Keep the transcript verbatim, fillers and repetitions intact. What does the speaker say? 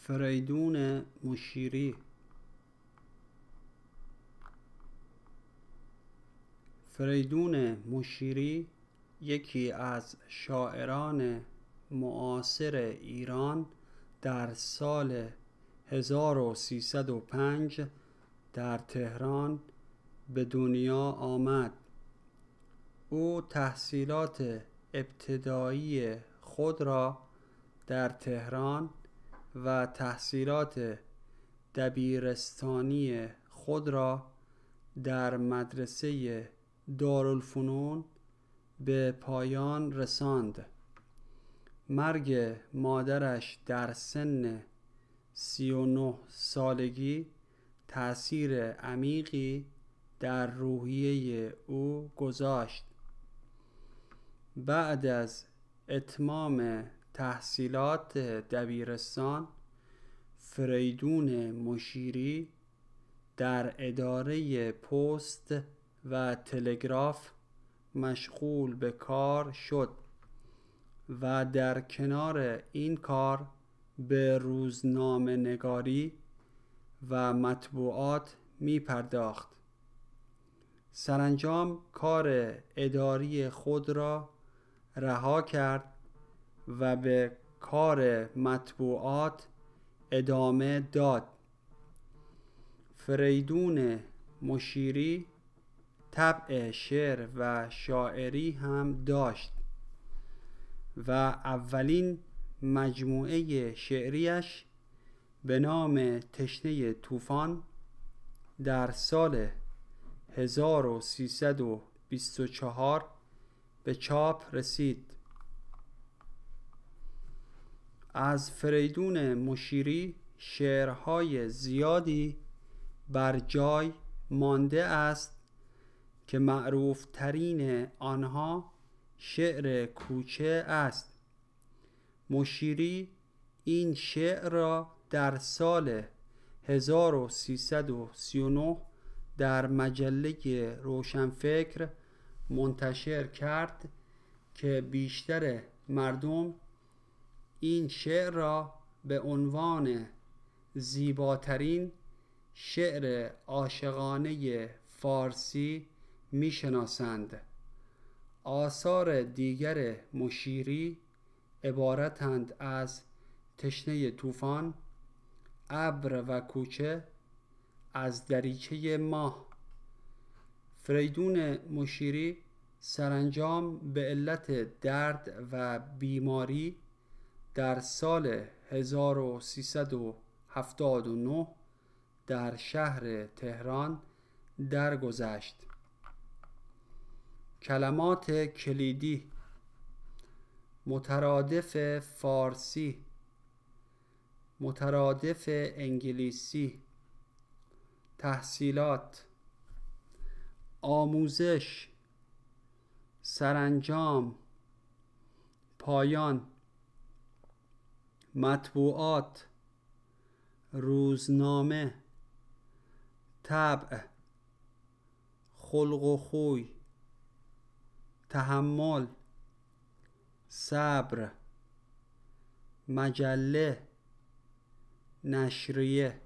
فریدون مشیری. فریدون مشیری یکی از شاعران معاصر ایران در سال هزار و سیصد و پنج در تهران به دنیا آمد. او تحصیلات ابتدایی خود را در تهران و تحصیلات دبیرستانی خود را در مدرسه دارالفنون به پایان رساند. مرگ مادرش در سن سی و نه سالگی تأثیر عمیقی در روحیه او گذاشت. بعد از اتمام تحصیلات دبیرستان، فریدون مشیری در اداره پست و تلگراف مشغول به کار شد و در کنار این کار به روزنامه نگاری و مطبوعات می پرداخت. سرانجام کار اداری خود را رها کرد و به کار مطبوعات ادامه داد. فریدون مشیری طبع شعر و شاعری هم داشت و اولین مجموعه شعریش به نام تشنه طوفان در سال هزار و سیصد و بیست و چهار به چاپ رسید. از فریدون مشیری شعرهای زیادی بر جای مانده است که معروف ترین آنها شعر کوچه است. مشیری این شعر را در سال هزار و سیصد و سی و نه در مجله روشنفکر منتشر کرد که بیشتر مردم این شعر را به عنوان زیباترین شعر عاشقانه فارسی میشناسند. آثار دیگر مشیری عبارتند از تشنه طوفان، ابر و کوچه، از دریچه ماه. فریدون مشیری سرانجام به علت درد و بیماری در سال هزار و سیصد و هفتاد و نه در شهر تهران درگذشت. کلمات کلیدی: مترادف فارسی، مترادف انگلیسی، تحصیلات، آموزش، سرانجام، پایان، مطبوعات، روزنامه، طبع، خلق و خوی، تحمل، صبر، مجله، نشریه.